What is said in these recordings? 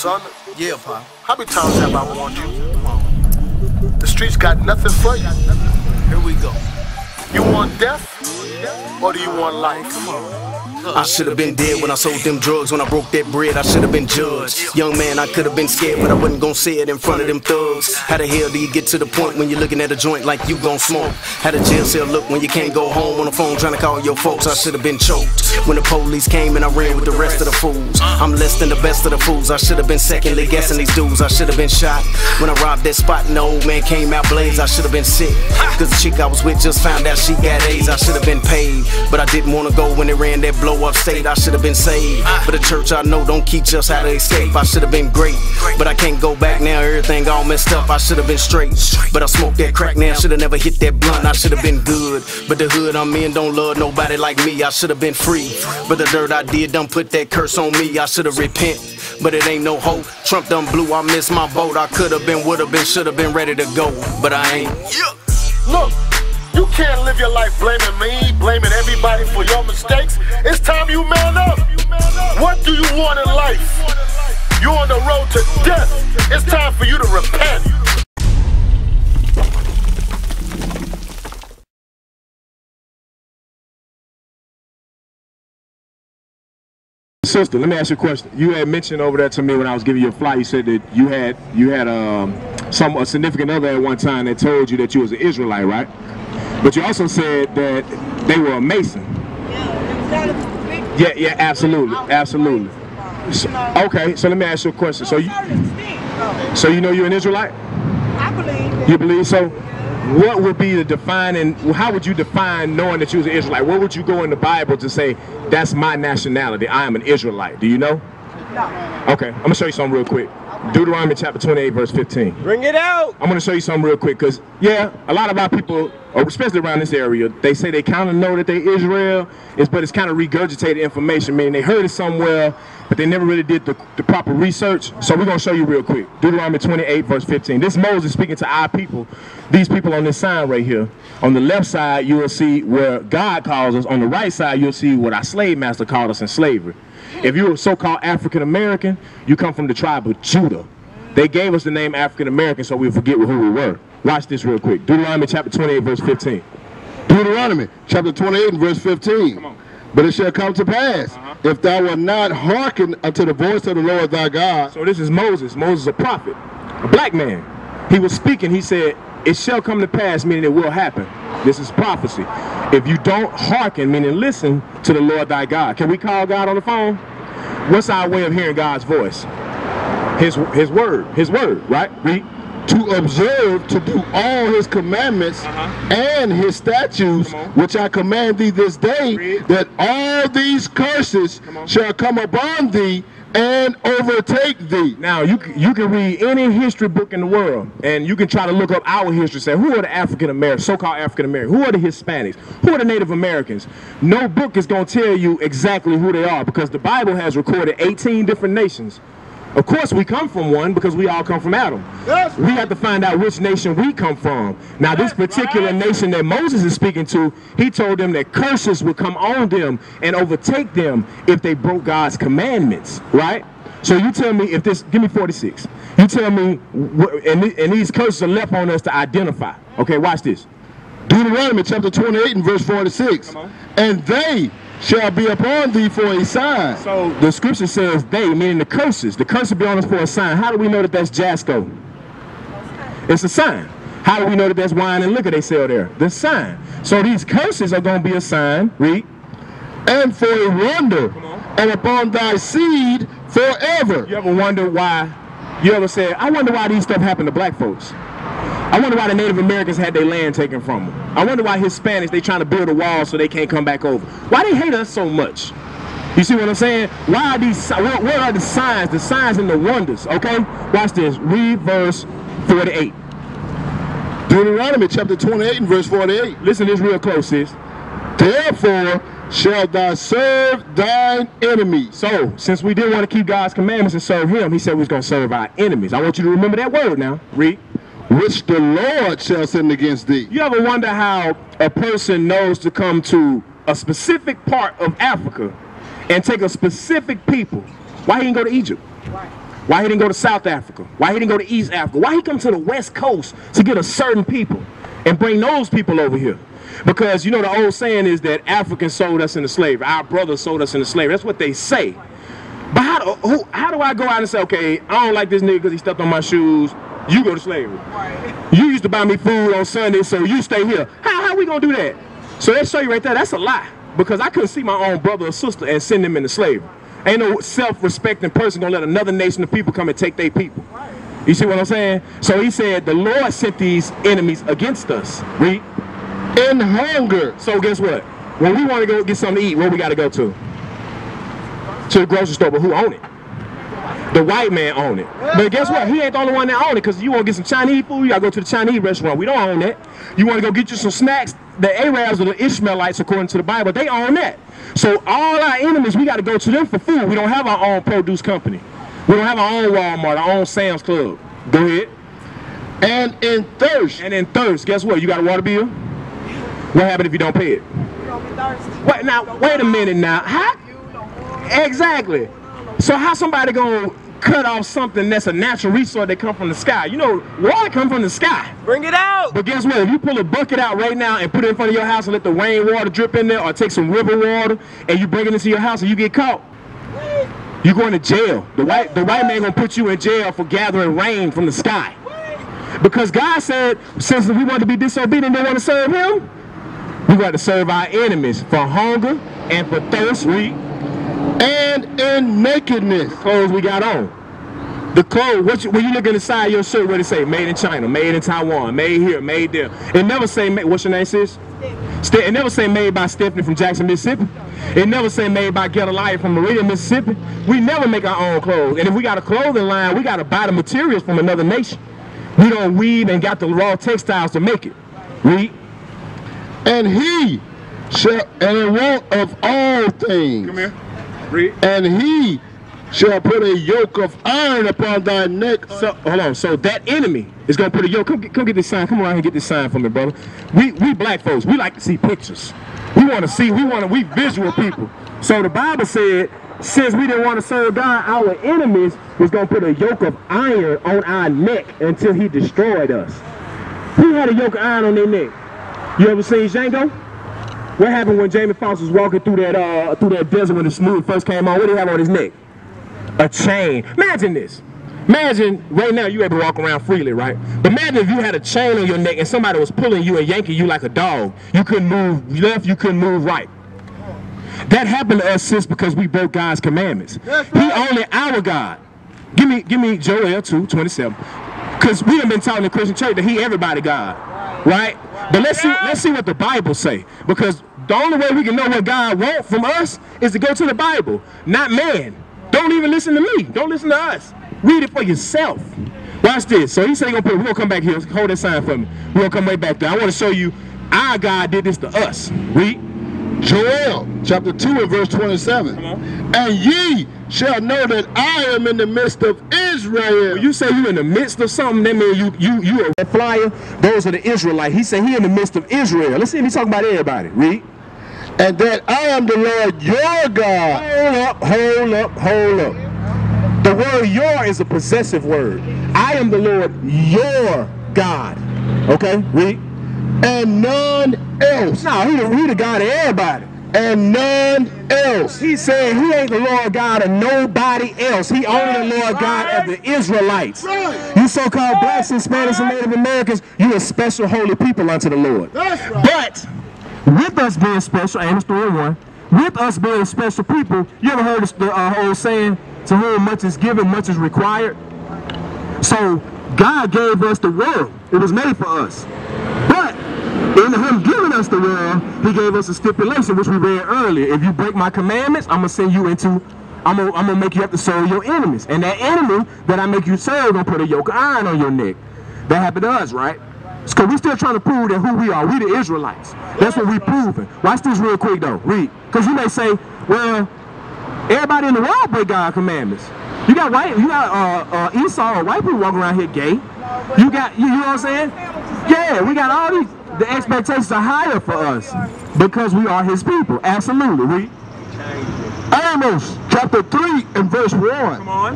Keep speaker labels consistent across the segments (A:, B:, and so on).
A: Son,
B: Yeah, Pop.
A: how many times have I warned you? The streets got nothing for you.
B: Here we go.
A: You want death, or do you want life?
B: Come on.
C: I should have been dead when I sold them drugs. When I broke that bread, I should have been judged. Young man, I could have been scared, but I wasn't gonna say it in front of them thugs. How the hell do you get to the point when you're looking at a joint like you gon' smoke? How the jail cell look when you can't go home on the phone trying to call your folks? I should have been choked when the police came and I ran with the rest of the fools. I'm less than the best of the fools. I should have been secondly guessing these dudes. I should have been shot when I robbed that spot and the old man came out blaze. I should have been sick, cause the chick I was with just found out she got AIDS. I should have been paid, but I didn't wanna go when they ran that blow up state. I should have been saved, but the church I know don't teach us how to escape. I should have been great, but I can't go back now. Everything all messed up. I should have been straight, but I smoked that crack now. Should have never hit that blunt. I should have been good, but the hood I'm in don't love nobody like me. I should have been free, but the dirt I did done put that curse on me. I should have repent, but it ain't no hope. Trump done blew, I missed my boat. I could have been, would have been, should have been ready to go, but I ain't.
A: Look, you can't live your life blaming me, blaming everybody for your mistakes. It's time you man up. What do you want in life? You're on the road to death. It's time for you to repent.
D: Sister, let me ask you a question. You had mentioned over there to me when I was giving you a fly, you said that you had a significant other at one time that told you that you was an Israelite, right? But you also said that they were a Mason. Yeah, absolutely, absolutely. So, okay, so let me ask you a question. So you know you're an Israelite?
E: I believe.
D: You believe so? What would be the defining, how would you define knowing that you was an Israelite? Where would you go in the Bible to say, that's my nationality, I am an Israelite? Do you know?
E: No.
D: Okay, I'm gonna show you something real quick. Deuteronomy chapter 28, verse 15.
F: Bring it out!
D: I'm gonna show you something real quick, because, yeah, a lot of our people, especially around this area, they say they kind of know that they Israel, but it's kind of regurgitated information, meaning they heard it somewhere, but they never really did the proper research. So we're gonna show you real quick. Deuteronomy 28, verse 15. This Moses speaking to our people, these people on this sign right here. On the left side, you will see where God calls us. On the right side, you'll see what our slave master called us in slavery. If you're so-called African American, you come from the tribe of Judah. They gave us the name African American so we forget who we were. Watch this real quick. Deuteronomy chapter 28, verse 15.
G: Deuteronomy chapter 28 and verse 15.
D: Come on.
G: But it shall come to pass, if thou wilt not hearken unto the voice of the Lord thy God.
D: So this is Moses. Moses, a prophet, a black man. He was speaking. He said, it shall come to pass, meaning it will happen. This is prophecy. If you don't hearken, meaning listen to the Lord thy God. Can we call God on the phone? What's our way of hearing God's voice? His word, right? Read.
G: To observe, to do all his commandments and his statutes, which I command thee this day, that all these curses shall come upon thee and overtake thee.
D: Now, you can read any history book in the world, and you can try to look up our history, say, who are the African Americans, so-called African Americans? Who are the Hispanics? Who are the Native Americans? No book is going to tell you exactly who they are, because the Bible has recorded 18 different nations. Of course, we come from one because we all come from Adam.
G: Yes.
D: We have to find out which nation we come from. Now, this particular nation that Moses is speaking to, he told them that curses would come on them and overtake them if they broke God's commandments, right? So you tell me if this, give me 46. You tell me, and these curses are left on us to identify. Okay, watch this.
G: Deuteronomy chapter 28 and verse 46. And they shall be upon thee for a sign.
D: So the scripture says they, meaning the curses. The curse will be on us for a sign. How do we know that that's Jasco? It's a sign. How do we know that that's wine and liquor they sell there? The sign. So these curses are going to be a sign. Read.
G: And for a wonder, and upon thy seed forever.
D: You ever wonder why? You ever said, I wonder why these stuff happened to black folks? I wonder why the Native Americans had their land taken from them. I wonder why Hispanics, they trying to build a wall so they can't come back over. Why they hate us so much? You see what I'm saying? Why are these, what are the signs and the wonders, okay? Watch this, read verse 48.
G: Deuteronomy chapter 28 and verse 48.
D: Listen to this real close, sis.
G: Therefore shalt thou serve thine enemies.
D: So, since we didn't want to keep God's commandments and serve him, he said we was going to serve our enemies. I want you to remember that word now. Read.
G: Which the Lord shall send against thee.
D: You ever wonder how a person knows to come to a specific part of Africa and take a specific people? Why he didn't go to Egypt? Why he didn't go to South Africa? Why he didn't go to East Africa? Why he come to the West Coast to get a certain people and bring those people over here? Because, you know, the old saying is that Africans sold us into slavery. Our brothers sold us into slavery. That's what they say. But how do I go out and say, okay, I don't like this nigga because he stepped on my shoes. You go to slavery. You used to buy me food on Sunday, so you stay here. How we going to do that? So they show you right there, that's a lie. Because I couldn't see my own brother or sister and send them into slavery. Ain't no self-respecting person going to let another nation of people come and take their people. You see what I'm saying? So he said the Lord sent these enemies against us. Read.
G: In hunger.
D: So guess what? When we want to go get something to eat, where we got to go to? To the grocery store, but who own it? The white man own it. But guess what? He ain't the only one that own it, because you want to get some Chinese food, you got to go to the Chinese restaurant. We don't own that. You want to go get you some snacks, the Arabs or the Ishmaelites, according to the Bible, they own that. So all our enemies, we got to go to them for food. We don't have our own produce company. We don't have our own Walmart, our own Sam's Club. Go ahead.
G: And in thirst.
D: And in thirst, guess what? You got a water bill? What happened if you don't pay it?
E: You don't be thirsty.
D: Wait, now, wait a minute now. How? Exactly. So how somebody gonna cut off something that's a natural resource that come from the sky? You know, water come from the sky.
B: Bring it out.
D: But guess what? If you pull a bucket out right now and put it in front of your house and let the rain water drip in there, or take some river water and you bring it into your house and you get caught, you're going to jail. The white man gonna put you in jail for gathering rain from the sky. Because God said, since we want to be disobedient and don't want to serve him, we got to serve our enemies for hunger and for thirst.
G: And in nakedness.
D: Clothes we got on. The clothes, when you look inside your shirt, what it say? Made in China, made in Taiwan, made here, made there. It never say, what's your name, sis? It never say made by Stephanie from Jackson, Mississippi. It never say made by Gedaliah from Meridian, Mississippi. We never make our own clothes. And if we got a clothing line, we got to buy the materials from another nation. We don't weave and got the raw textiles to make it. Read.
G: And he shall, and in want of all things.
D: Come here. Read.
G: And he shall put a yoke of iron upon thy neck.
D: So, hold on. So that enemy is going to put a yoke. Come get this sign. Come around here and get this sign for me, brother. We black folks, we like to see pictures. We want to see, we visual people. So the Bible said, since we didn't want to serve God, our enemies was going to put a yoke of iron on our neck until he destroyed us. Who had a yoke of iron on their neck? You ever seen Django? What happened when Jamie Foxx was walking through that desert when the smooth first came on? What did he have on his neck? A chain. Imagine this. Imagine right now you able to walk around freely, right? But imagine if you had a chain on your neck and somebody was pulling you and yanking you like a dog. You couldn't move left, you couldn't move right. That happened to us, sis, because we broke God's commandments. He only our God. Give me Joel 2:27. Because we have been taught in the Christian church that he everybody God. Right? But let's see what the Bible say. Because the only way we can know what God wants from us is to go to the Bible, not man. Don't even listen to me. Don't listen to us. Read it for yourself. Watch this. So he said we're going to come back here. Hold that sign for me. We're going to come way back there. I want to show you our God did this to us. Read.
G: Joel chapter 2 and verse 27. And ye shall know that I am in the midst of Israel.
D: When you say you in the midst of something, that means you a flyer. Those are the Israelites. He said he in the midst of Israel. Let's see if he's talking about everybody. Read.
G: And that I am the Lord your God.
D: Hold up. The word your is a possessive word. I am the Lord your God. Okay, read.
G: And none else.
D: No, he the God of everybody.
G: And none else.
D: He said he ain't the Lord God of nobody else. He only the Lord God of the Israelites.
G: Right.
D: You so-called blacks and Spanish and Native Americans, you a special holy people unto the Lord.
G: That's right.
D: But with us being special, Amos 3:1, with us being special people, you ever heard the whole saying, to whom much is given, much is required? So God gave us the world. It was made for us. But in him giving us the world, he gave us a stipulation, which we read earlier. If you break my commandments, I'm gonna make you have to serve your enemies. And that enemy that I make you serve gonna put a yoke of iron on your neck. That happened to us, right? Because we're still trying to prove that who we are. We the Israelites. That's what we're proving. Watch this real quick though. Read. Because you may say, well, everybody in the world break God's commandments. You got Esau or white people walking around here gay. You got, you know what I'm saying? Yeah, we got all these. The expectations are higher for us because we are his people. Absolutely. Read.
G: Amos chapter 3 and verse 1.
D: Come on.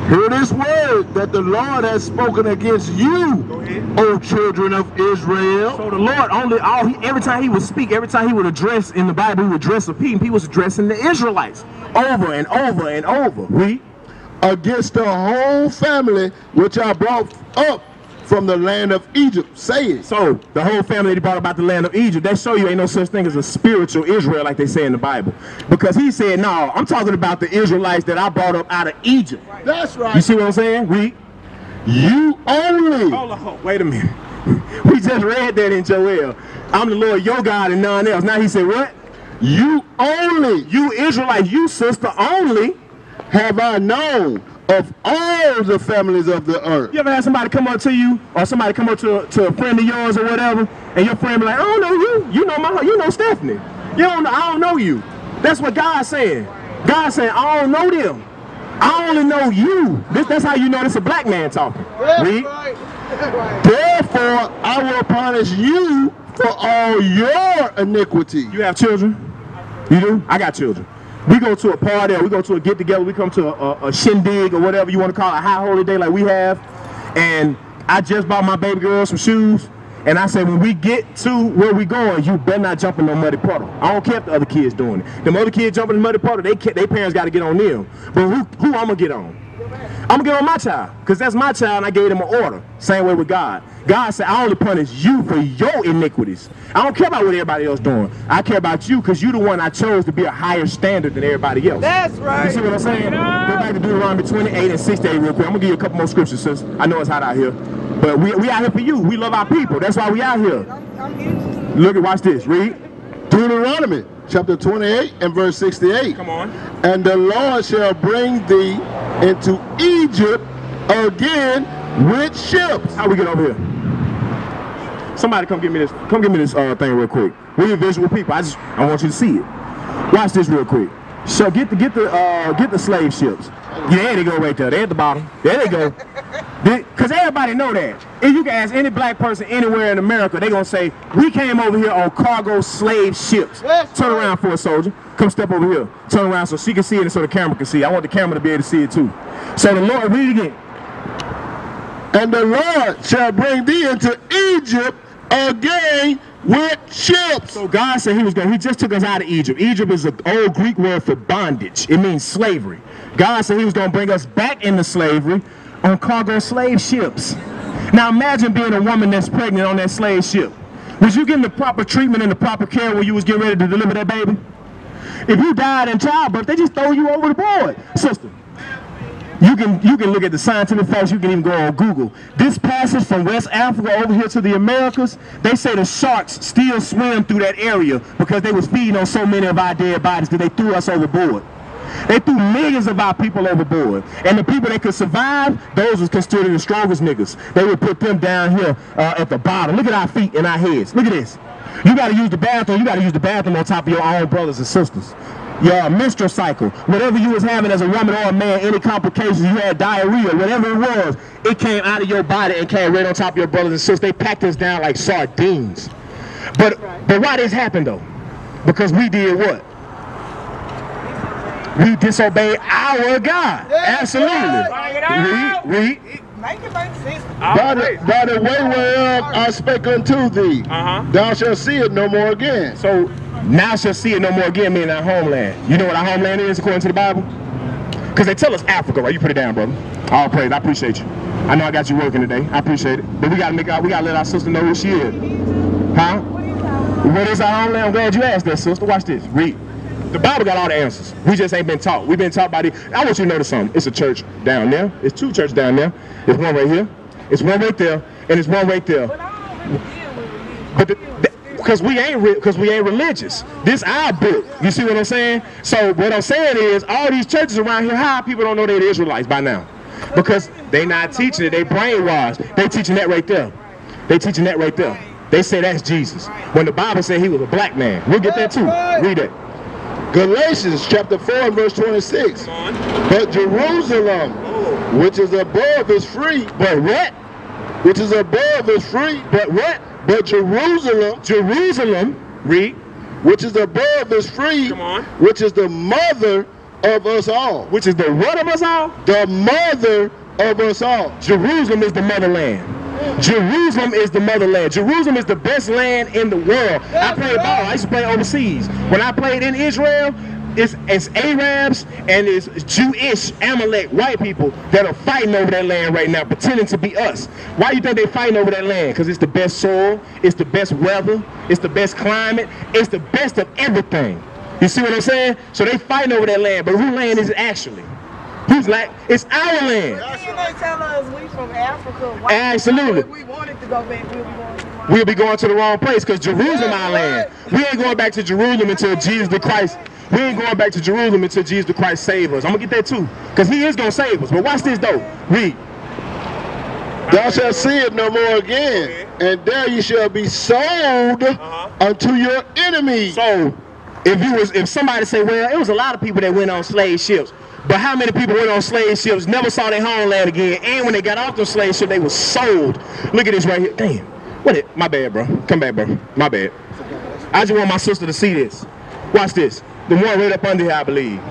G: Hear this word that the Lord has spoken against you, O children of Israel.
D: So the Lord every time he would speak, every time he would address in the Bible, he would address a people. He was addressing the Israelites over and over and over. Read.
G: Against the whole family which I brought up from the land of Egypt, say it.
D: So the whole family that brought about the land of Egypt, that show you ain't no such thing as a spiritual Israel like they say in the Bible. Because he said, no, I'm talking about the Israelites that I brought up out of Egypt.
G: That's right.
D: You see what I'm saying? Read.
G: You only.
D: Hold on, wait a minute. We just read that in Joel. I'm the Lord your God and none else. Now he said what?
G: You only.
D: You Israelites, you sister only.
G: Have I known of all the families of the earth.
D: You ever had somebody come up to you, or somebody come up to a friend of yours or whatever, and your friend be like, I don't know you. You know Stephanie. I don't know you. That's what God's saying. God's saying, I don't know them. I only know you. That's how you know this a black man talking. Read.
G: Therefore, I will punish you for all your iniquity.
D: You have children? You do? I got children. We go to a party, or we go to a get-together, we come to a shindig, or whatever you want to call it, a high holy day like we have, and I just bought my baby girl some shoes, and I said, when we get to where we going, you better not jump in no muddy puddle. I don't care if the other kids doing it. Them other kids jumping in the muddy puddle, their parents got to get on them. But who I'm going to get on? I'm going to get on my child, because that's my child, and I gave him an order. Same way with God. God said, I only punish you for your iniquities. I don't care about what everybody else doing. I care about you, because you're the one I chose to be a higher standard than everybody else.
E: That's right.
D: You see what I'm saying? Go back to Deuteronomy 28 and 68 real quick. I'm going to give you a couple more scriptures, sis. I know it's hot out here. But we out here for you. We love our people. That's why we out here. Look at, watch this. Read.
G: Deuteronomy chapter 28 and verse 68.
D: Come on.
G: And the Lord shall bring thee into Egypt again with ships.
D: How we get over here? Somebody come give me this. Come give me this thing real quick. We're visual people. I want you to see it. Watch this real quick. So get the slave ships. Yeah, there they go right there. They're at the bottom. There they go. Because everybody know that. If you can ask any black person anywhere in America, they're going to say, we came over here on cargo slave ships. Turn around for a soldier. Come step over here. Turn around so she can see it and so the camera can see it. I want the camera to be able to see it too. So the Lord, read it again.
G: And the Lord shall bring thee into Egypt again with ships.
D: So God said he just took us out of Egypt. Egypt is an old Greek word for bondage. It means slavery. God said he was going to bring us back into slavery on cargo slave ships. Now imagine being a woman that's pregnant on that slave ship. Was you getting the proper treatment and the proper care when you was getting ready to deliver that baby? If you died in childbirth, they just throw you over the board. Sister, you can look at the scientific facts. You can even go on Google. This passage from West Africa over here to the Americas, they say the sharks still swim through that area because they was feeding on so many of our dead bodies because they threw us overboard. They threw millions of our people overboard. And the people that could survive, those was considered the strongest niggas. They would put them down here at the bottom. Look at our feet and our heads. Look at this. You got to use the bathroom. You got to use the bathroom on top of your own brothers and sisters. Your menstrual cycle, whatever you was having as a woman or a man, any complications, you had diarrhea, whatever it was, it came out of your body and came right on top of your brothers and sisters. They packed us down like sardines. But why this happened though? Because we did what? We disobeyed our God. Absolutely. Read.
E: Make it make sense.
G: By the way whereof I spake unto thee, thou shalt see it no more again.
D: So now shall see it no more again, meaning our homeland. You know what our homeland is according to the Bible? Because they tell us Africa, right? You put it down, brother. All praise. I appreciate you. I know I got you working today. I appreciate it. But we gotta let our sister know who she is. Huh? What is our homeland? I'm glad you asked that, sister. Watch this. Read. The Bible got all the answers. We just ain't been taught. We've been taught by the... I want you to notice something. It's a church down there. It's two churches down there. There's one right here. It's one right there. And it's one right there. But because we ain't religious. This our book. You see what I'm saying? So what I'm saying is all these churches around here, how people don't know they're the Israelites by now? Because they not teaching it. They brainwashed. They teaching that right there. They teaching that right there. They say that's Jesus. When the Bible said he was a black man. We'll get that too. Read it.
G: Galatians chapter 4 and verse 26. But Jerusalem, which is above is free.
D: But what?
G: Which is above is free.
D: But what?
G: But Jerusalem,
D: read.
G: Which is above is free.
D: Come on.
G: Which is the mother of us all.
D: Which is the what of us all?
G: The mother of us all.
D: Jerusalem is the motherland. Jerusalem is the motherland. Jerusalem is the best land in the world. I played ball. I used to play overseas. When I played in Israel, it's Arabs and it's Jewish Amalek white people that are fighting over that land right now, pretending to be us. Why do you think they're fighting over that land? Because it's the best soil, it's the best weather, it's the best climate, it's the best of everything. You see what I'm saying? So they fighting over that land, but whose land is it actually? Who's like, it's our land.
E: Didn't they tell us we from Africa? Why
D: Absolutely.
E: we wanted to go back,
D: We'll be going to the wrong place because Jerusalem our land. We ain't going back to Jerusalem until Jesus the Christ. We ain't going back to Jerusalem until Jesus the Christ save us. I'm going to get that too because he is going to save us. But watch this though. Read.
G: Thou shalt see it no more again, and there you shall be sold unto your enemies.
D: So if somebody say, well, it was a lot of people that went on slave ships. But how many people went on slave ships, never saw their homeland again, and when they got off the slave ship, they were sold. Look at this right here. Damn. What it? My bad, bro. Come back, bro. My bad. I just want my sister to see this. Watch this. The one right up under here, I believe.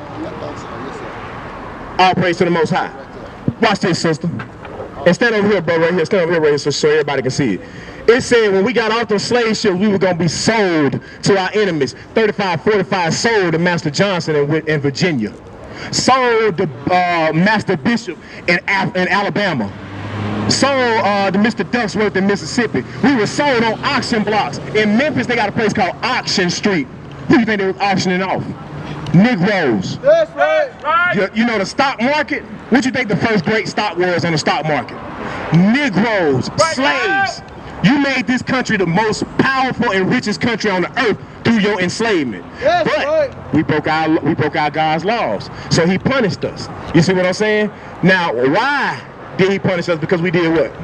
D: All praise to the Most High. Watch this, sister. And stand over here, bro, right here. Stand over here, right here, so everybody can see it. It said when we got off the slave ships, we were going to be sold to our enemies. 3545 sold to Master Johnson in Virginia. Sold to Master Bishop in Alabama. Sold to Mr. Ducksworth in Mississippi. We were sold on auction blocks. In Memphis, they got a place called Auction Street. Who do you think they was auctioning off? Negroes.
E: That's right.
D: You know the stock market? What do you think the first great stock was on the stock market? Negroes, slaves. You made this country the most powerful and richest country on the earth through your enslavement.
E: That's
D: but
E: right.
D: we broke our God's laws. So he punished us. You see what I'm saying? Now, why did he punish us? Because we did what?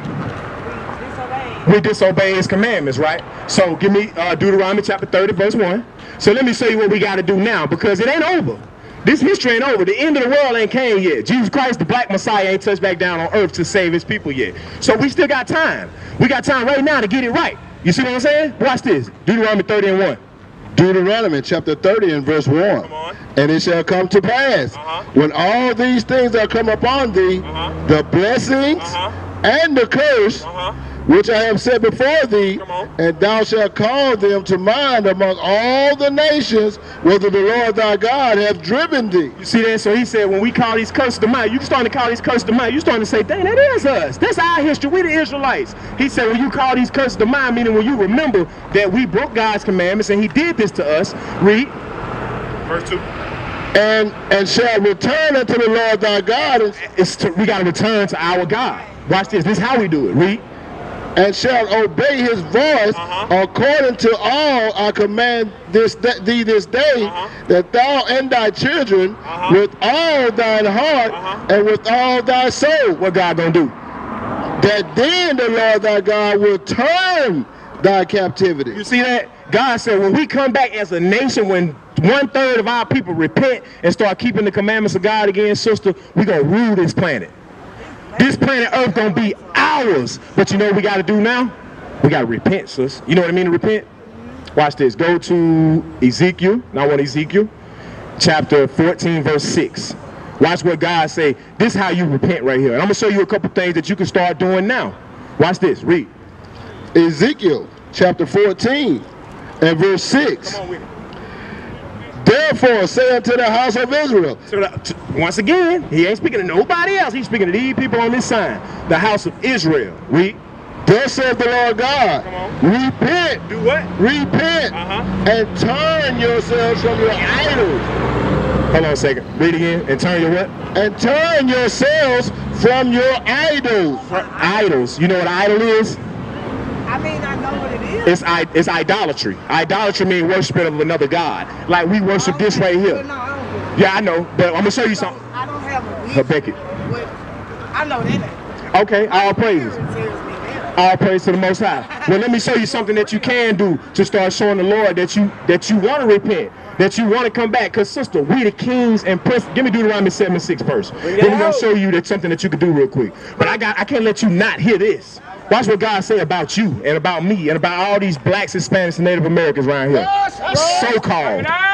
D: We disobeyed his commandments, right? So give me Deuteronomy chapter 30, verse 1. So let me show you what we got to do now, because it ain't over. This history ain't over. The end of the world ain't came yet. Jesus Christ, the black Messiah, ain't touched back down on earth to save his people yet. So we still got time. We got time right now to get it right. You see what I'm saying? Watch this. Deuteronomy 30 and 1.
G: Deuteronomy chapter 30 and verse 1.
D: Come on.
G: And it shall come to pass, when all these things are come upon thee, the blessings and the curse, which I have set before thee, and thou shalt call them to mind among all the nations, whether the Lord thy God hath driven thee.
D: You see that? So he said, when we call these curses to mind, you starting to call these curses to mind. You starting to say, dang, that is us. That's our history. We the Israelites. He said, when you call these curses to mind, meaning when you remember that we broke God's commandments and he did this to us. Read. Verse 2.
G: And shall return unto the Lord thy God.
D: We got to return to our God. Watch this. This is how we do it. Read.
G: And shall obey his voice according to all I command thee this day, that thou and thy children with all thine heart and with all thy soul.
D: What God gonna do?
G: That then the Lord thy God will turn thy captivity.
D: You see that? God said when we come back as a nation, when 1/3 of our people repent and start keeping the commandments of God again, sister, we're gonna rule this planet. This planet Earth gonna be ours. But you know what we gotta do now? We gotta repent, sis. You know what I mean to repent? Watch this. Go to Ezekiel. Now I want Ezekiel. Chapter 14, verse 6. Watch what God say. This is how you repent right here. And I'm gonna show you a couple things that you can start doing now. Watch this. Read.
G: Ezekiel chapter 14 and verse 6.
D: Come on with it.
G: Therefore say unto the house of Israel.
D: So once again, he ain't speaking to nobody else. He's speaking to these people on this sign. The house of Israel. Read.
G: Thus saith the Lord God. Repent.
D: Do what?
G: Repent. And turn yourselves from your idols.
D: Hold on a second. Read again. And turn your what?
G: And turn yourselves from your idols.
D: Idols. You know what an idol is?
E: I mean, I know what it is.
D: It's idolatry. Idolatry means worshiping of another god. Like we worship this right here.
E: No, I don't do it.
D: Yeah, I know, but I'm gonna show you something.
E: I don't have a
D: Beckett.
E: I know that.
D: Okay, all praises. All praise to the Most High. Well, let me show you something that you can do to start showing the Lord that you want to repent, that you want to come back. Because, sister, we the kings and princes. Give me Deuteronomy 7:6 first. Then we're going to show you that's something that you can do real quick. But I can't let you not hear this. Watch what God say about you and about me and about all these blacks, Hispanics, and Native Americans around here. So-called.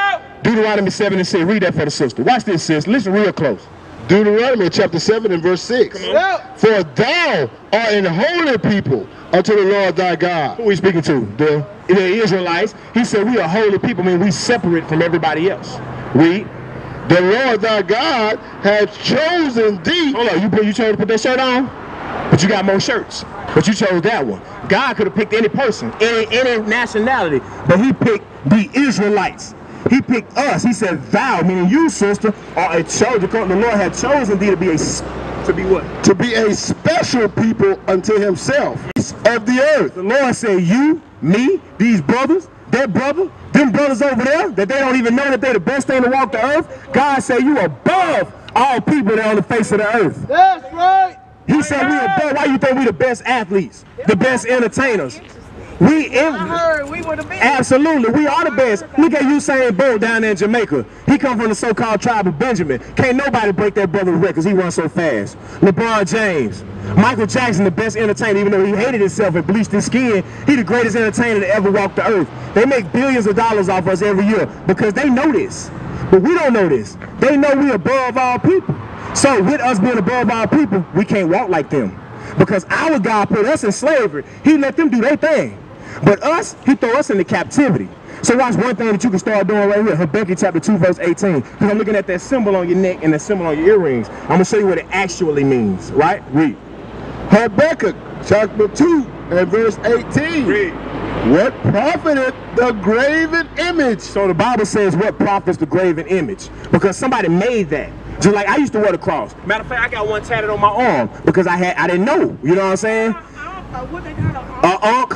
D: Deuteronomy 7 and 6. Read that for the sister. Watch this, sis. Listen real close.
G: Deuteronomy chapter 7 and verse 6. For thou art an holy people unto the Lord thy God.
D: Who are we speaking to? The Israelites. He said we are holy people, I mean we separate from everybody else. Read.
G: The Lord thy God hath chosen thee.
D: Hold on, you chose to put that shirt on? But you got more shirts. But you chose that one. God could have picked any person, any nationality, but he picked the Israelites. He picked us. He said, thou, meaning you, sister, are a chosen. The Lord had chosen thee to be what?
G: To be a special people unto himself of the earth.
D: The Lord said, you, me, these brothers, that brother, them brothers over there, that they don't even know that they're the best thing to walk the earth. God said, you above all people that are on the face of the earth.
E: That's right.
D: He said we above. Why you think we the best athletes, the best entertainers?
E: I heard we were the best.
D: Absolutely, we are the best. Look at Usain Bolt down there in Jamaica. He come from the so-called tribe of Benjamin. Can't nobody break that brother's record because he runs so fast. LeBron James, Michael Jackson, the best entertainer, even though he hated himself and bleached his skin, he the greatest entertainer to ever walk the earth. They make billions of dollars off us every year because they know this. But we don't know this. They know we above all people. So with us being above all people, we can't walk like them. Because our God put us in slavery. He let them do their thing. But us, he throw us into captivity. So watch one thing that you can start doing right here. Habakkuk chapter 2 verse 18. Because I'm looking at that symbol on your neck and that symbol on your earrings. I'm going to show you what it actually means. Right? Read.
G: Habakkuk chapter 2 and verse 18.
D: Read.
G: What profiteth the graven image?
D: So the Bible says what profits the graven image? Because somebody made that. Just like I used to wear the cross. Matter of fact, I got one tatted on my arm because I didn't know. You know what I'm saying?
E: What they got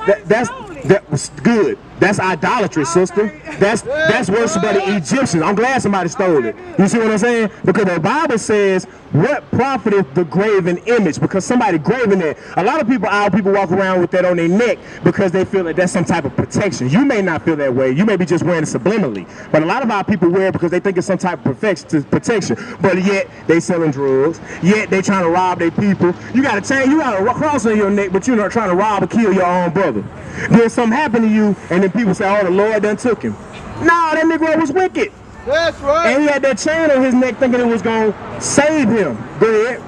D: That was good. That's idolatry, sister. That's worship of the Egyptians. I'm glad somebody stole it. You see what I'm saying? Because the Bible says, what profiteth the graven image? Because somebody graven it. A lot of people walk around with that on their neck because they feel that that's some type of protection. You may not feel that way. You may be just wearing it subliminally. But a lot of our people wear it because they think it's some type of protection. But yet, they selling drugs. Yet, they trying to rob their people. You got a cross on your neck, but you're not trying to rob or kill your own brother. Then something happened to you, and then people say, oh, the Lord done took him. No, that Negro was wicked.
E: That's right.
D: And he had that chain on his neck thinking it was going to save him. Go ahead.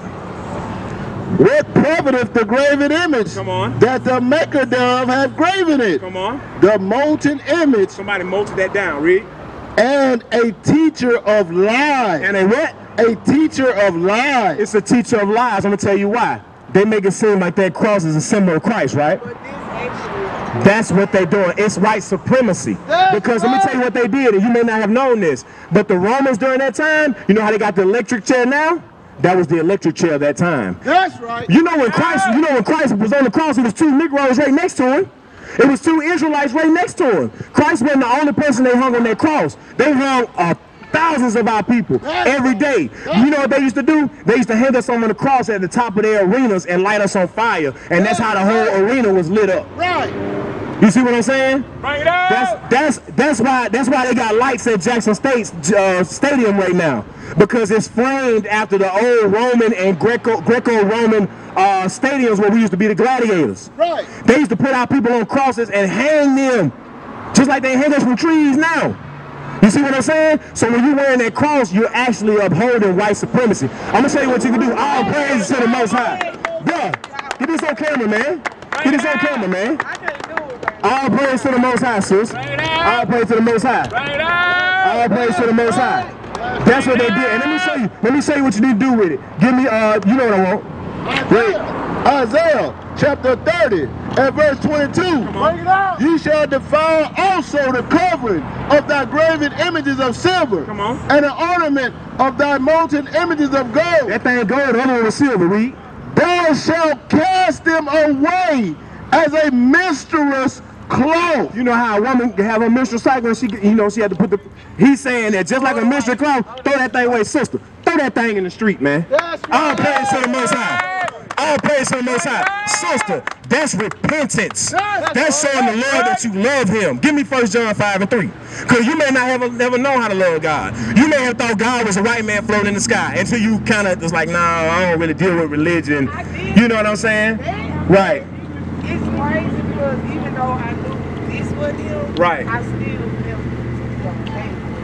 G: What profiteth the graven image?
D: Come on.
G: That the maker thereof hath graven it.
D: Come on.
G: The molten image.
D: Somebody molted that down. Read.
G: And a teacher of lies.
D: And a what?
G: A teacher of lies.
D: It's a teacher of lies. I'm going to tell you why. They make it seem like that cross is a symbol of Christ, right?
E: But this actually,
D: that's what they're doing. It's white supremacy. Because let me tell you what they did, and you may not have known this, but the Romans during that time, you know how they got the electric chair now? That was the electric chair at that time.
G: That's right.
D: You know when Christ was on the cross, it was two Negroes right next to him. It was two Israelites right next to him. Christ wasn't the only person they hung on that cross. They hung thousands of our people every day. You know what they used to do? They used to hang us on the cross at the top of their arenas and light us on fire. And that's how the whole arena was lit up.
G: Right.
D: You see what I'm saying?
E: bring it out.
D: That's why they got lights at Jackson State's stadium right now, because it's framed after the old Roman and Greco-Roman stadiums where we used to be the gladiators.
G: Right.
D: They used to put our people on crosses and hang them, just like they hang us from trees now. You see what I'm saying? So when you're wearing that cross, you're actually upholding white supremacy. I'm gonna show you what you can do. All praise to the Most High. Bruh, get this on camera, man. Get this on camera, man.
E: I can't do it, man.
D: All praise to the Most High, sis. All praise to the Most High. All praise to the Most High. That's what they did. And let me show you what you need to do with it. Give me, you know what I want. Wait.
G: Isaiah chapter 30 and verse 22.
E: Bring it out.
G: Ye shall defile also the covering of thy graven images of silver.
D: Come on.
G: And the ornament of thy molten images of gold.
D: That thing gold, the other one was silver, read.
G: Thou shalt cast them away as a minstrel's cloth.
D: You know how a woman can have a menstrual cycle and she had to put the... He's saying that just like a menstrual cloth, throw that thing away, sister. Throw that thing in the street, man.
E: That's right.
D: All praise to the Most High. All praise to the Most High. Sister, that's repentance. That's showing the Lord that you love him. Give me 1 John 5 and 3. Because you may not have never known how to love God. You may have thought God was a white man floating in the sky until you kind of was like, nah, I don't really deal with religion. You know what I'm saying? Right.
E: It's crazy because even though I knew this was him,
D: Right.
E: I still never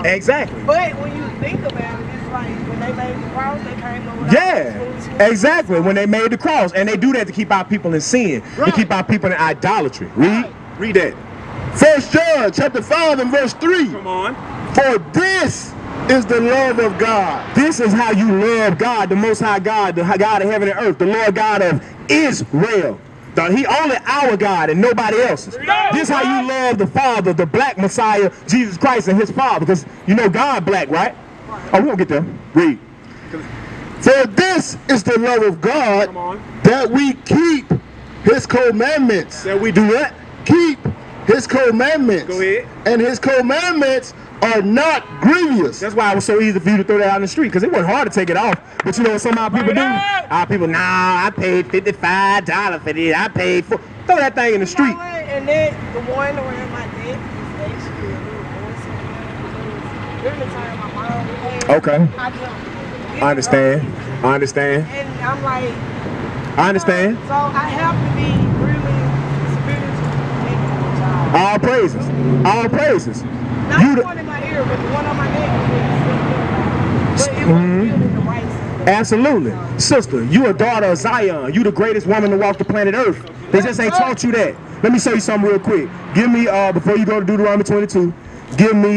F: Exactly.
E: But when you think about it, it's like when they made the cross, they came up with
F: Yeah, exactly. When they made the cross, and they do that to keep our people in sin, to keep our people in idolatry. Read that.
G: 1 John chapter 5 and verse 3.
F: Come on.
G: For this is the love of God.
F: This is how you love God, the Most High God, the God of heaven and earth, the Lord God of Israel. He only our God and nobody else's. This is how you love the Father, the black Messiah, Jesus Christ, and his Father. Because you know God black, right? Oh, we don't get there. Read.
G: For this is the love of God, that we keep his commandments.
F: That we do what?
G: Keep his commandments.
F: Go ahead.
G: And his commandments are not grievous.
F: That's why it was so easy for you to throw that out in the street, because it wasn't hard to take it off. But you know what some of our people do? Our people, nah, I paid $55 for this. I paid for. Throw that thing in the street.
E: And then the one around my neck is actually a little voice. During the time my mom was there,
F: Okay.
E: I jumped.
F: I understand. I understand.
E: And I'm like,
F: I understand.
E: so I have to be really spiritual connected with y'all.
F: All praises. All praises.
E: Not
F: You
E: the
F: the-
E: one in my ear, but the one on my neck was really but it was really the right side.
F: Absolutely. Sister, you a daughter of Zion. You the greatest woman to walk the planet Earth. They just ain't taught you that. Let me show you something real quick. Give me, before you go to Deuteronomy 22, give me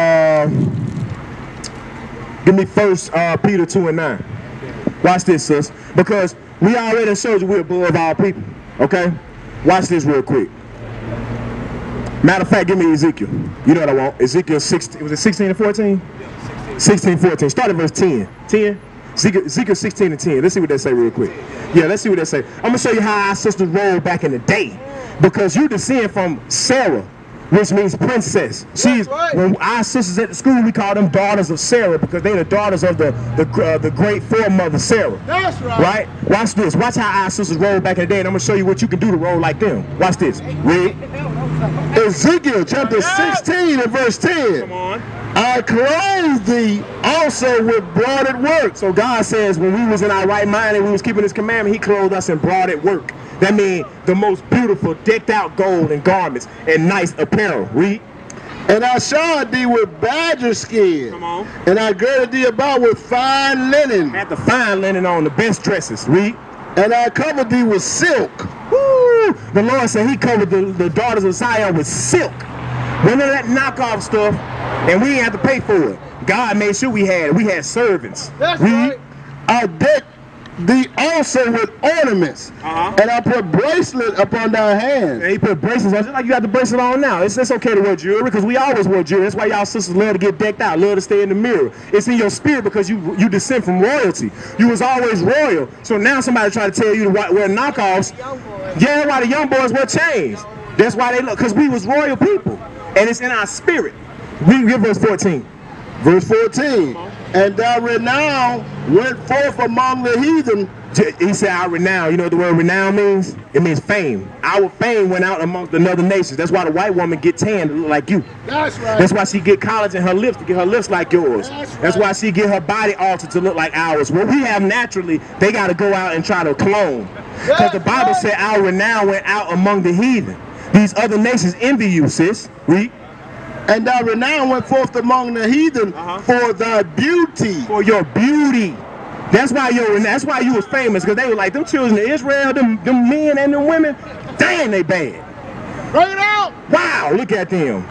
F: 1 Peter 2 and 9. Watch this, sis. Because we already showed you we're above all people. Okay? Watch this real quick. Matter of fact, give me Ezekiel. You know what I want. Ezekiel 16, was it 16 and 14? 16, 14. Start at verse 10. 10? Ezekiel 16 and 10. Let's see what they say real quick. Yeah, let's see what they say. I'm going to show you how our sisters rolled back in the day. Because you descend from Sarah, which means princess. She's, when our sisters at the school, we call them daughters of Sarah, because they're the daughters of the great foremother Sarah.
G: That's right.
F: Right? Watch this. Watch how our sisters rolled back in the day, and I'm going to show you what you can do to roll like them. Watch this. Read.
G: Ezekiel chapter 16 and verse 10.
F: Come on.
G: I clothe thee also with broaded work.
F: So God says when we was in our right mind and we was keeping his commandment, he clothed us in broaded work. That means the most beautiful, decked out gold and garments and nice apparel. Read.
G: And I shod thee with badger skin.
F: Come on.
G: And I girded thee about with fine linen.
F: Had the fine linen on, the best dresses. Read.
G: And I covered thee with silk.
F: Woo! The Lord said he covered the daughters of Zion with silk. None of that knockoff stuff, and we didn't have to pay for it. God made sure we had it. We had servants.
G: That's
F: Read.
G: right. I decked thee also with ornaments. And I put bracelet upon thy hands.
F: And he put bracelets on, just like you got the bracelet on now. It's okay to wear jewelry, because we always wear jewelry. That's why y'all sisters love to get decked out, love to stay in the mirror. It's in your spirit because you descend from royalty. You was always royal. So now somebody try to tell you to wear knockoffs. Yeah, that's why the young boys wear chains. That's why they look, because we was royal people. And it's in our spirit. Read verse 14.
G: Verse 14. And thy renown went forth among the heathen.
F: He said our renown. You know what the word renown means? It means fame. Our fame went out amongst the other nations. That's why the white woman get tan to look like you.
G: That's right.
F: That's why she get collagen in her lips to get her lips like yours. That's why she get her body altered to look like ours. What we have naturally, they got to go out and try to clone. Because the Bible said our renown went out among the heathen. These other nations envy you, sis. Read.
G: And thy renown went forth among the heathen for thy beauty.
F: For your beauty. That's why you was famous, because they were like, them children of Israel, them men and them women, dang, they bad.
G: Bring it out.
F: Wow, look at them.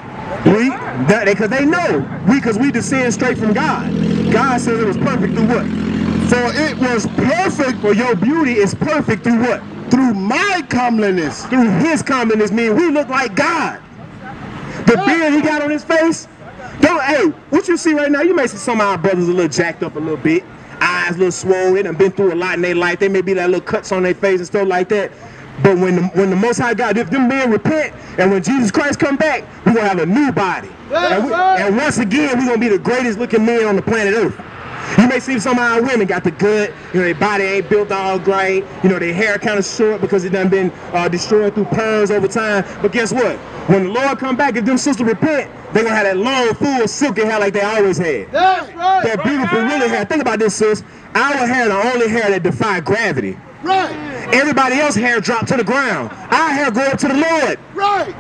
F: Because they know, because we descend straight from God. God says it was perfect through what?
G: For it was perfect.
F: For your beauty is perfect through what?
G: Through my comeliness.
F: Through his comeliness, meaning we look like God. The beard he got on his face. Hey, what you see right now, you may see some of our brothers a little jacked up a little bit. Eyes a little swollen, they done been through a lot in their life. They may be like little cuts on their face and stuff like that. But when the Most High God, if them men repent, and when Jesus Christ come back, we're going to have a new body. And once again, we're going to be the greatest looking men on the planet Earth. You may see some of our women got the gut, you know, their body ain't built all great, you know, their hair kind of short because it done been destroyed through perms over time. But guess what? When the Lord come back, if them sisters repent, they're going to have that long, full, silky hair like they always had.
G: That's right.
F: That beautiful, really hair. Think about this, sis. Our hair the only hair that defy gravity.
G: Right.
F: Everybody else's hair drop to the ground. Our hair go up to the Lord.
G: Right.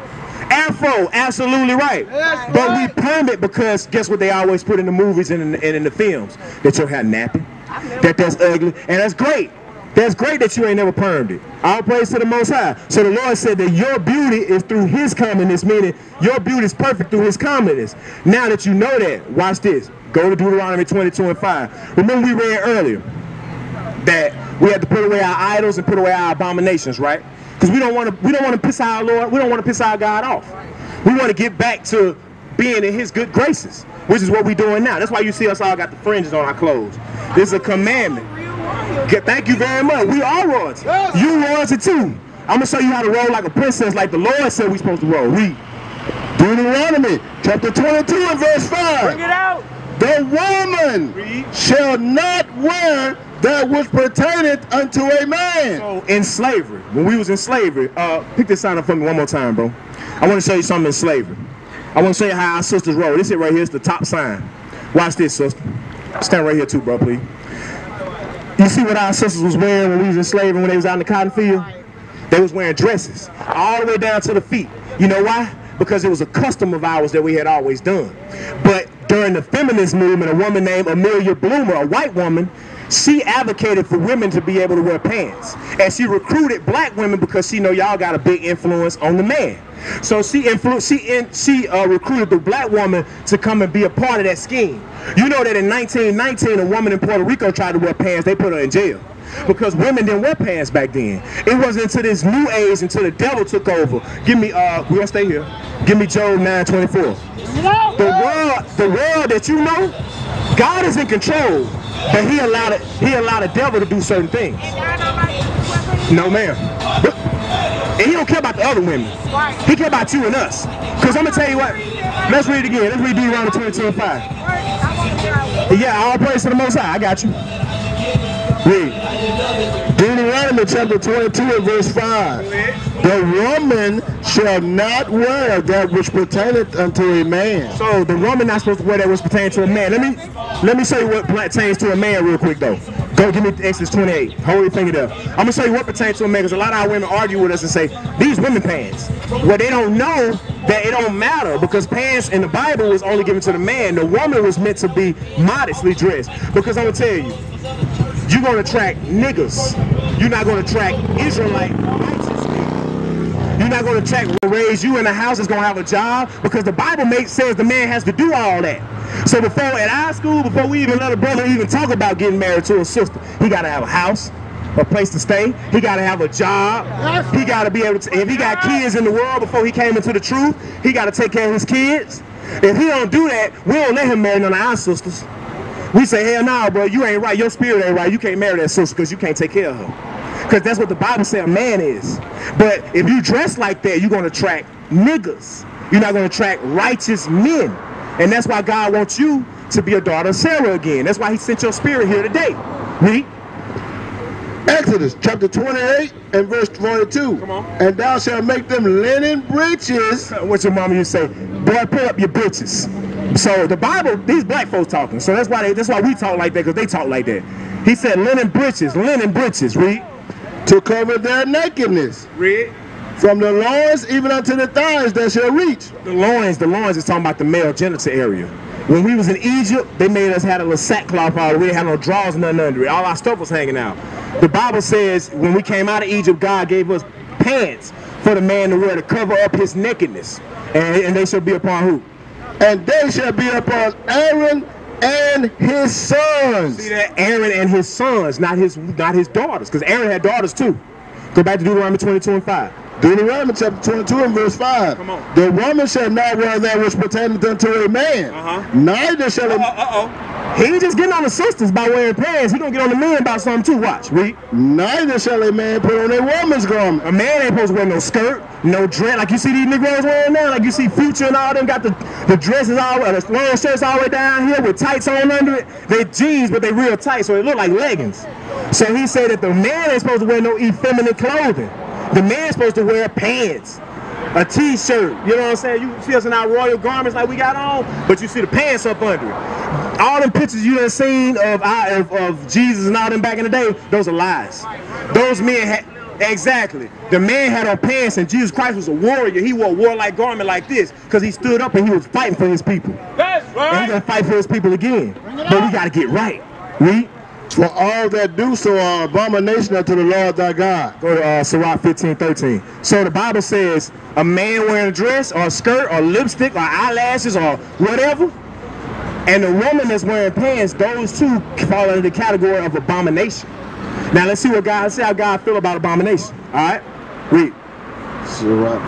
F: Afro, absolutely right. But we perm it because guess what they always put in the movies and in the films? That your hair nappy, that's ugly, and that's great. That's great that you ain't never permed it. All praise to the Most High. So the Lord said that your beauty is through His commonness, meaning your beauty is perfect through His commonness. Now that you know that, watch this. Go to Deuteronomy 22:5. Remember we read earlier that we have to put away our idols and put away our abominations, right? Because we don't want to piss our Lord, we don't want to piss our God off. We want to get back to being in His good graces, which is what we're doing now. That's why you see us all got the fringes on our clothes. This is a commandment. Thank you very much. We are royalty. You royalty too. I'm gonna show you how to roll like a princess, like the Lord said we're supposed to roll. Read
G: Deuteronomy chapter 22 and verse 5.
E: Bring it out.
G: The woman shall not wear that which pertaineth unto a man.
F: So in slavery, when we was in slavery, pick this sign up for me one more time, bro. I want to show you something in slavery. I want to show you how our sisters roll. This right here is the top sign. Watch this, sister. Stand right here too, bro, please. You see what our sisters was wearing when we was in slavery, when they was out in the cotton field? They was wearing dresses all the way down to the feet. You know why? Because it was a custom of ours that we had always done. But during the feminist movement, a woman named Amelia Bloomer, a white woman, she advocated for women to be able to wear pants. And she recruited black women because she know y'all got a big influence on the man. So she recruited the black woman to come and be a part of that scheme. You know that in 1919, a woman in Puerto Rico tried to wear pants. They put her in jail because women didn't wear pants back then. It wasn't until this new age, until the devil took over. Give me, we're gonna stay here. Give me Job 9:24. The world that you know, God is in control, but he allowed the devil to do certain things. No, ma'am. And he don't care about the other women. He care about you and us. Because I'm going to tell you what. Let's read it again. Let's read Deuteronomy 22:5. Yeah, all praise to the Most High. I got you. Read.
G: Deuteronomy chapter 22 and verse 5. The woman shall not wear that which pertaineth unto a man.
F: So the woman not supposed to wear that which pertains to a man. Let me show you what pertains to a man real quick though. Go give me Exodus 28. Hold your finger there. I'm gonna show you what pertains to a man because a lot of our women argue with us and say these women pants. Well, they don't know that it don't matter because pants in the Bible was only given to the man. The woman was meant to be modestly dressed. Because I'm gonna tell you, you're gonna attract niggas. You're not gonna attract Israelite righteous men. You're not gonna attract will raise you in a house that's gonna have a job because the Bible says the man has to do all that. So before at our school, before we even let a brother even talk about getting married to a sister, he gotta have a house, a place to stay. He gotta have a job. He gotta be able to, if he got kids in the world before he came into the truth, he gotta take care of his kids. If he don't do that, we don't let him marry none of our sisters. We say, hell no, bro, you ain't right. Your spirit ain't right. You can't marry that sister because you can't take care of her. Because that's what the Bible said a man is. But if you dress like that, you're going to attract niggas. You're not going to attract righteous men. And that's why God wants you to be a daughter of Sarah again. That's why he sent your spirit here today. Read.
G: Exodus chapter 28 and verse 22.
F: Come on.
G: And thou shalt make them linen breeches.
F: What your mama used to say, boy, pull up your bitches. So the Bible, these black folks talking. So that's why we talk like that, because they talk like that. He said linen breeches, read.
G: To cover their nakedness.
F: Read.
G: From the loins even unto the thighs that shall reach.
F: The loins is talking about the male genital area. When we was in Egypt, they made us have a little sackcloth on. We didn't have no drawers, nothing under it. All our stuff was hanging out. The Bible says when we came out of Egypt, God gave us pants for the man to wear to cover up his nakedness. And they shall be upon who?
G: And they shall be upon Aaron and his sons.
F: See that? Aaron and his sons, not his daughters, because Aaron had daughters too. Go back to Deuteronomy 22 and 5.
G: Deuteronomy chapter 22 and verse 5.
F: Come on.
G: The woman shall not wear that which pertaineth unto a man. Neither shall
F: He ain't just getting on the sisters by wearing pants. He gonna get on the men about something too. Watch, read.
G: Neither shall a man put on a woman's garment.
F: A man ain't supposed to wear no skirt, no dress. Like you see these Negroes wearing now. Like you see Future and all them got the dresses all, the long shirts all the way down here with tights on under it. They jeans, but they real tight, so it look like leggings. So he said that the man ain't supposed to wear no effeminate clothing. The man's supposed to wear pants, a t-shirt, you know what I'm saying? You see us in our royal garments like we got on, but you see the pants up under it. All them pictures you done seen of Jesus and all them back in the day, those are lies. Those men Exactly. The man had on pants, and Jesus Christ was a warrior. He wore a warlike garment like this because he stood up and he was fighting for his people.
A: That's
F: And
A: right.
F: he's gonna fight for his people again. But we gotta get right. Read.
G: For all that do so are abomination unto the Lord thy God.
F: Go to Sirach 15:13. So the Bible says a man wearing a dress or a skirt or lipstick or eyelashes or whatever, and the woman that's wearing pants, those two fall under the category of abomination. Now let's see what God say how God feel about abomination. Alright? Read.
G: Sirach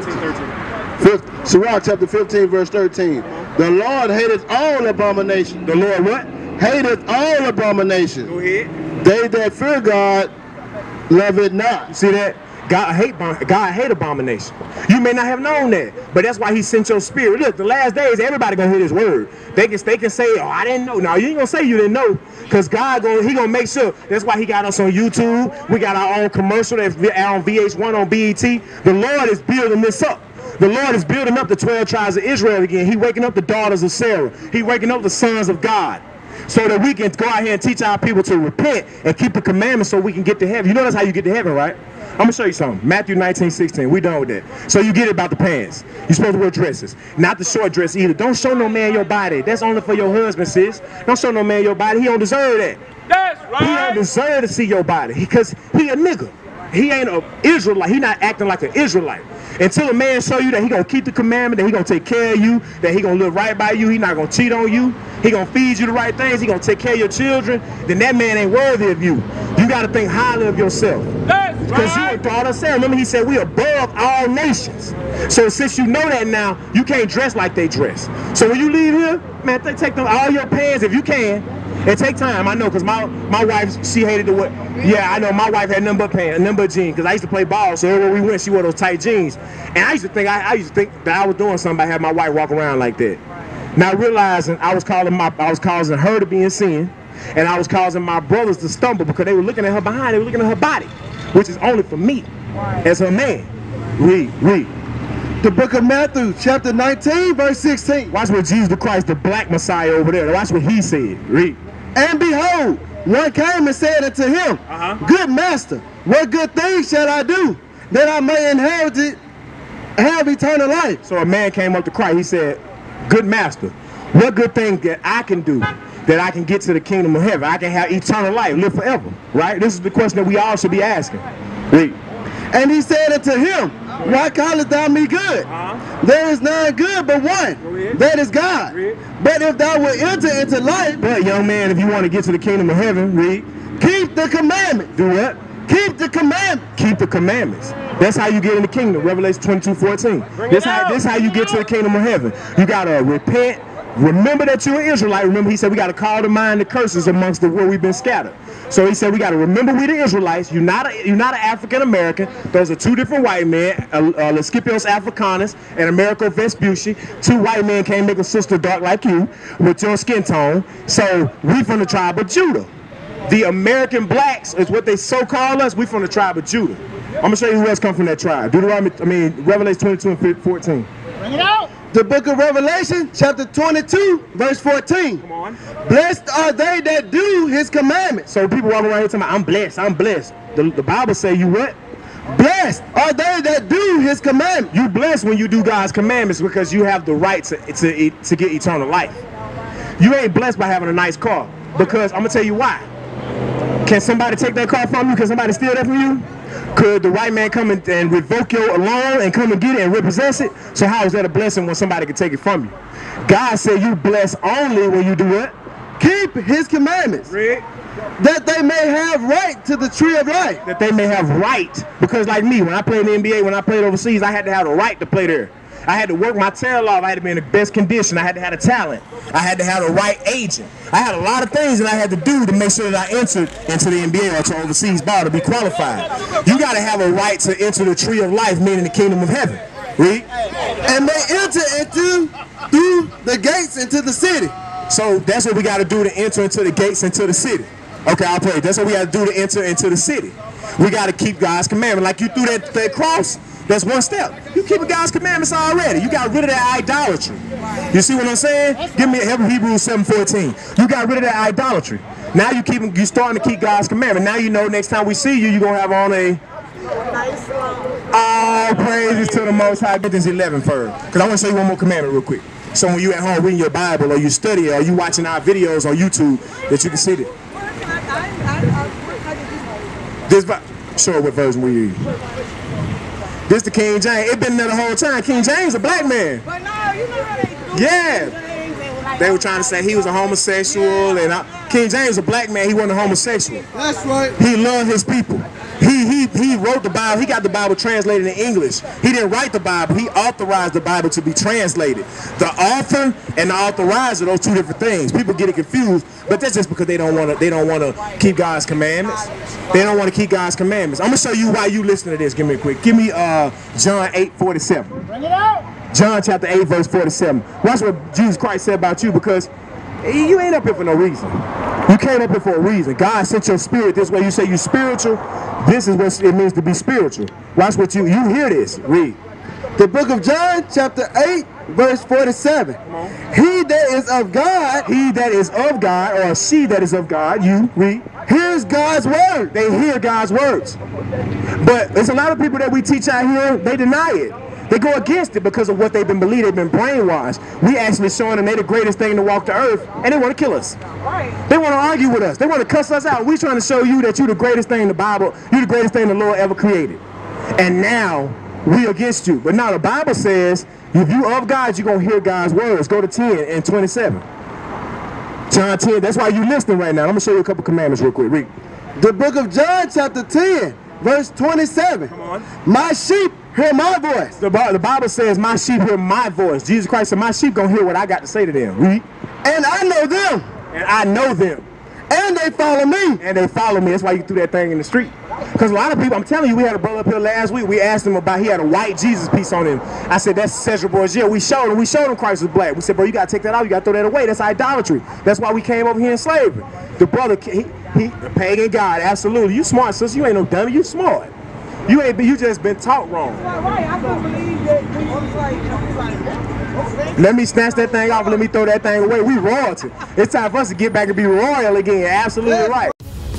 F: 15:13.
G: Sirach chapter 15 verse 13. The Lord hateth all abomination.
F: The Lord what?
G: Hateth all abomination.
F: Go ahead.
G: They that fear God love it
F: You
G: not.
F: see that? God hate abomination. You may not have known that, but that's why he sent your spirit. Look, the last days, everybody gonna hear this word. They can say, oh, I didn't know. No, you ain't gonna say you didn't know, because God he gonna make sure. That's why he got us on YouTube. We got our own commercial that's on VH1 on BET. The Lord is building this up. The Lord is building up the 12 tribes of Israel again. He waking up the daughters of Sarah. He waking up the sons of God, so that we can go out here and teach our people to repent and keep the commandments so we can get to heaven. You know that's how you get to heaven, right? I'm gonna show you something. Matthew 19:16. We done with that. So you get it about the pants. You're supposed to wear dresses, not the short dress either. Don't show no man your body. That's only for your husband, sis. Don't show no man your body. He don't deserve that.
A: That's
F: He don't
A: right.
F: deserve to see your body because he a nigga. He ain't an Israelite. He not acting like an Israelite. Until a man show you that he gonna keep the commandment, that he gonna take care of you, that he gonna live right by you, he not gonna cheat on you, he gonna feed you the right things, he gonna take care of your children, then that man ain't worthy of you. You gotta think highly of yourself.
A: That's
F: Because you a
A: right.
F: daughter of Sarah. Remember he said we above all nations. So since you know that now, you can't dress like they dress. So when you leave here, man, take them all your pants if you can. And take time, I know, because my wife, she hated the way. Yeah, I know, my wife had nothing but pants, nothing but jeans, because I used to play ball, so everywhere we went, she wore those tight jeans. And I used to think that I was doing something by having my wife walk around like that. Now realizing I was causing her to be in sin, and I was causing my brothers to stumble because they were looking at her behind, they were looking at her body, which is only for me, as her man. Read.
G: The book of Matthew chapter 19 verse 16.
F: Watch what Jesus the Christ, the black Messiah over there, watch what he said. Read.
G: And behold, one came and said unto him, Good master, what good thing shall I do that I may have eternal life?
F: So a man came up to Christ. He said, good master, what good thing that I can do that I can get to the kingdom of heaven? I can have eternal life, live forever, right? This is the question that we all should be asking. Read.
G: And he said unto him, Why callest thou me good? There is none good but one, that is God. But if thou wilt enter into life,
F: But young man, if you want to get to the kingdom of heaven, read.
G: keep the commandments.
F: Do what?
G: Keep the commandments.
F: Keep the commandments. That's how you get in the kingdom. Revelation 22:14. This how you get to the kingdom of heaven. You gotta repent. Remember that you're an Israelite. Remember, he said we gotta call to mind the curses amongst the where we've been scattered. So he said we gotta remember we the Israelites. You're not an African American. Those are two different white men. Lescipios Africanus and Americo Vespucci. Two white men can't make a sister dark like you with your skin tone. So we from the tribe of Judah. The American blacks is what they so call us. We from the tribe of Judah. I'm gonna show you who else come from that tribe. Revelation 22:14.
A: Bring it out.
G: The book of Revelation, chapter 22, verse 14.
F: Come on.
G: Blessed are they that do his commandments.
F: So people walking around here talking about, I'm blessed, I'm blessed. The Bible say you what?
G: Blessed are they that do his commandments.
F: You blessed when you do God's commandments because you have the right to get eternal life. You ain't blessed by having a nice car, because I'm gonna tell you why. Can somebody take that car from you? Can somebody steal that from you? Could the white man come and revoke your loan and come and get it and repossess it? So how is that a blessing when somebody can take it from you? God said you bless only when you do what?
G: Keep his commandments.
F: Read.
G: That they may have right to the tree of life.
F: That they may have right. Because like me, when I played in the NBA, when I played overseas, I had to have the right to play there. I had to work my tail off. I had to be in the best condition. I had to have the talent. I had to have the right agent. I had a lot of things that I had to do to make sure that I entered into the NBA or to overseas ball to be qualified. You got to have a right to enter the tree of life, meaning the kingdom of heaven. Read.
G: And they enter through the gates into the city.
F: So that's what we got to do to enter into the gates into the city. Okay, I'll play. That's what we got to do to enter into the city. We got to keep God's commandment. Like you threw that cross, that's one step. You keep God's commandments already. You got rid of that idolatry. You see what I'm saying? Give me Hebrews 7:14. You got rid of that idolatry. Now you starting to keep God's commandment. Now you know next time we see you, you're gonna have on a
E: Nice long.
F: All praises to the Most High. Corinthians 11 first. Because I want to show you one more commandment real quick. So when you at home reading your Bible or you study or you watching our videos on YouTube, that you can see that. This, show what version we use. This the King James. It been there the whole time. King James a black man.
E: But no, you know how they do.
F: Yeah. They were trying to say he was a homosexual, and King James a black man. He wasn't a homosexual.
G: That's right.
F: He loved his people. He wrote the Bible. He got the Bible translated in English. He didn't write the Bible. He authorized the Bible to be translated. The author and the authorizer, those two different things. People get it confused, but that's just because they don't want to keep God's commandments. They don't want to keep God's commandments. I'm gonna show you why you listen to this. Give me a quick. Give me John 8:47.
E: Bring it out.
F: John chapter 8 verse 47. Watch what Jesus Christ said about you, because you ain't up here for no reason. You came up here for a reason. God sent your spirit this way. You say you spiritual. This is what it means to be spiritual. Watch what you hear this. Read.
H: The book of John chapter 8 verse 47. He that is of God, or she that is of God, you read, hears God's word. They hear God's words. But there's a lot of people that we teach out here, they deny it. They go against it because of what they've been believed. They've been brainwashed. We actually showing them they're the greatest thing to walk the earth, and they want to kill us. They want to argue with us. They want to cuss us out. We're trying to show you that you're the greatest thing in the Bible. You're the greatest thing the Lord ever created. And now we against you. But now the Bible says, if you of God, you're going to hear God's words. Go to 10 and 27. John 10. That's why you listening right now. I'm going to show you a couple commandments real quick. Read. The book of John chapter 10 verse 27.
F: Come on.
H: My sheep hear my voice.
F: The Bible says, my sheep hear my voice. Jesus Christ said, my sheep gonna hear what I got to say to them. Read.
H: And I know them.
F: And I know them.
H: And they follow me.
F: And they follow me. That's why you threw that thing in the street. Because a lot of people, I'm telling you, we had a brother up here last week. We asked him about, he had a white Jesus piece on him. I said, that's Cesar Borgia. We showed him Christ was black. We said, bro, you got to take that out. You got to throw that away. That's idolatry. That's why we came over here in slavery. The brother, he the pagan God, absolutely. You smart, sister. You ain't no dummy. You smart. You just been taught wrong.
E: Right, I couldn't believe that he was like,
F: let me snatch that thing off and let me throw that thing away. We royalty. It's time for us to get back and be royal again. Absolutely right.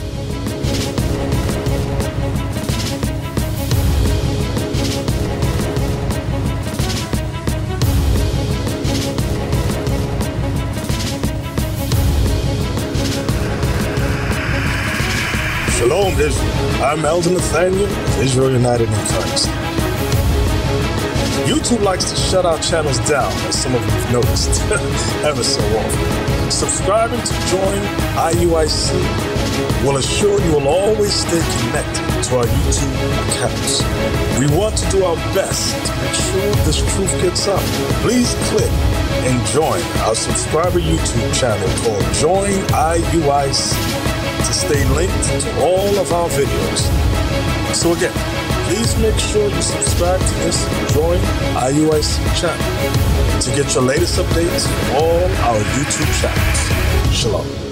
I: Shalom, Israel. I'm Elder Nathaniel of Israel United in Christ. YouTube likes to shut our channels down, as some of you have noticed, ever so often. Subscribing to join IUIC will assure you will always stay connected to our YouTube accounts. We want to do our best to make sure this truth gets out. Please click and join our subscriber YouTube channel called Join IUIC to stay linked to all of our videos. So again, please make sure you subscribe to this Join IUIC channel to get your latest updates from all our YouTube channels. Shalom.